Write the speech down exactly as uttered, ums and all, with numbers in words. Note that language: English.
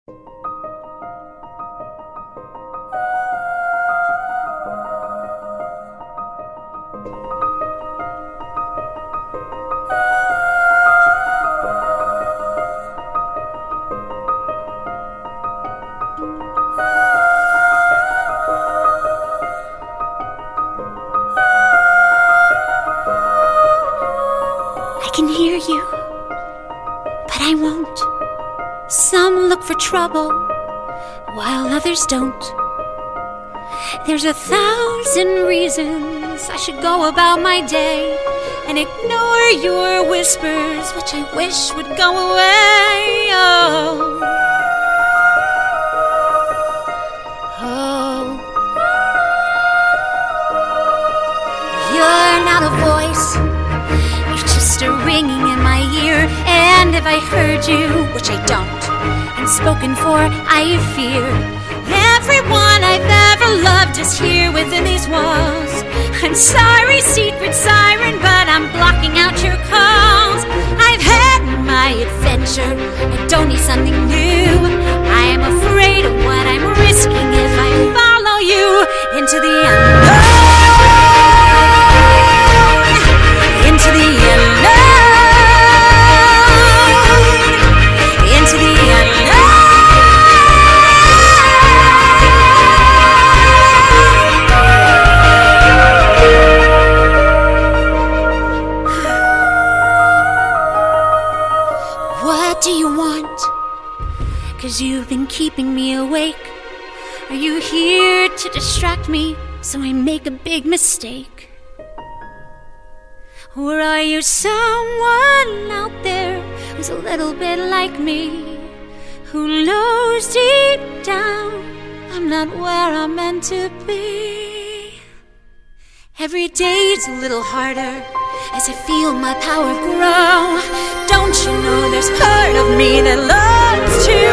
I can hear you, but I won't. Some look for trouble, while others don't. There's a thousand reasons I should go about my day and ignore your whispers, which I wish would go away. Oh, oh. You're not a voice, you're just a ringing in my ear. And if I heard you, which I don't, and spoken for, I fear. Everyone I've ever loved is here within these walls. I'm sorry, secret siren, but I'm blocking out your calls. I've had my adventure, I don't need something new. I am afraid of what I'm risking if I follow you into the unknown. Into the unknown. Into the unknown. What do you want? 'Cause you've been keeping me awake. Are you here to distract me so I make a big mistake? Or are you someone out there who's a little bit like me, who knows deep down I'm not where I'm meant to be? Every day's a little harder as I feel my power grow. Don't you know there's part of me that loves to